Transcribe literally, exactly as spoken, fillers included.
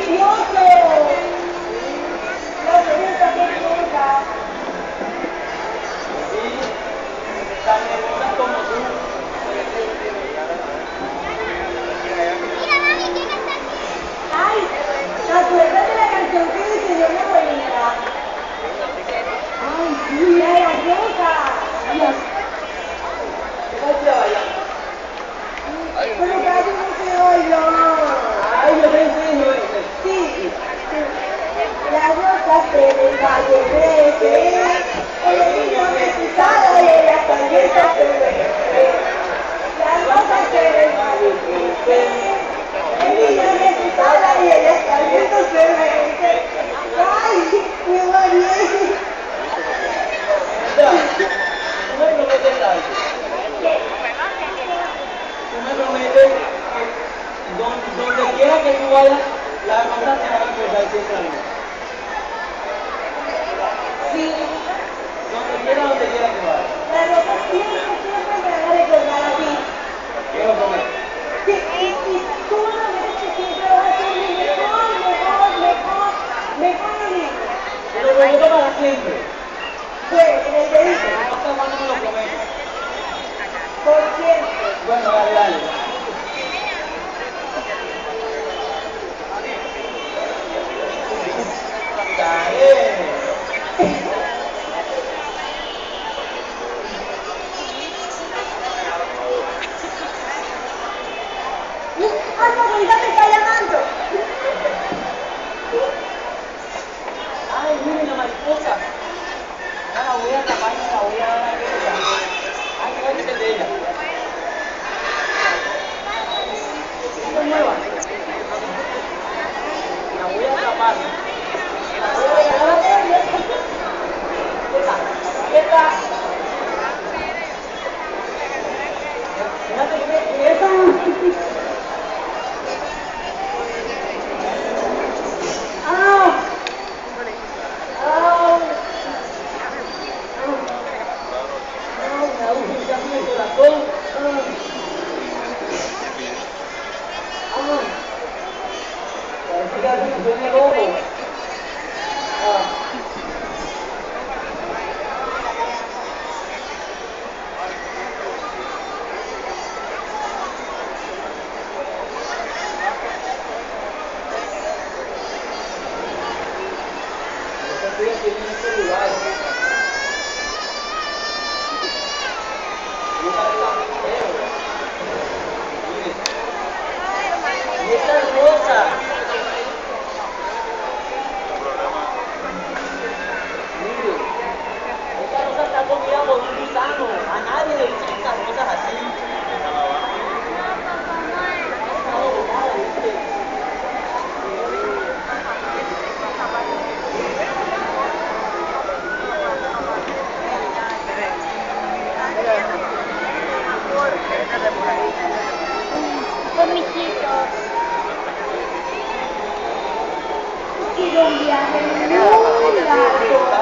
delicioso! La cereza que toca. Sí, tan hermosa como tú. Mira, mami, ¿quién está aquí? ¡Ay! Acuérdate la canción que diseñó mi abuelita. ¡Ay, sí! ¡La de la rosa! Dios. Gracias, vaya. Pero casi no se oye. Ay, yo te enseño este. Sí. Las rosas en el valle crecen, el niño necesitado y en las tarjetas se ve. Las rosas en el valle crecen, el niño necesitado y en las tarjetas se ve. ¡Ay! ¡Me mareé! Ya, tú me prometes algo. ¿Qué? Tú me prometes que donde, donde quiera que tú vayas, las cosas te van a acordar siempre a mí. Sí, Donde quiera, donde quiera que vayas. las rosas siempre, siempre me van a recordar a ti. Te lo prometo. Sí, y, y tú me prometes que siempre vas a ser mi mejor, mejor, mejor, mejor amigo. Te lo prometo para siempre. Bueno, en el dedito, No sé cuándo me lo prometo. por siempre. Bueno, dale, dale. Dale. ¡Ay, mi abuelita me está llamando! Ay, miren la mariposa. Ya la voy a tapar y me la voy a dar a ella. Ay, ¿qué va a decir de ella? No se mueva. La voy a tapar. La voy a regalar a ella. Quieta, quieta. Fíjate que quieta. ¡Ah! ¡Ah! Me da un pinchazo en el corazón. ¡Ah! Parece que alguien me fue en el ojo. Ah. Yo estoy aquí en este lugar. Un lugar tan feo. Mire. Y esa rosa. Mire. Esta rosa está comida por un gusano. A nadie le gustan estas rosas así. Está botada, ¿viste? Con mis hijos. Y de un viaje muy largo.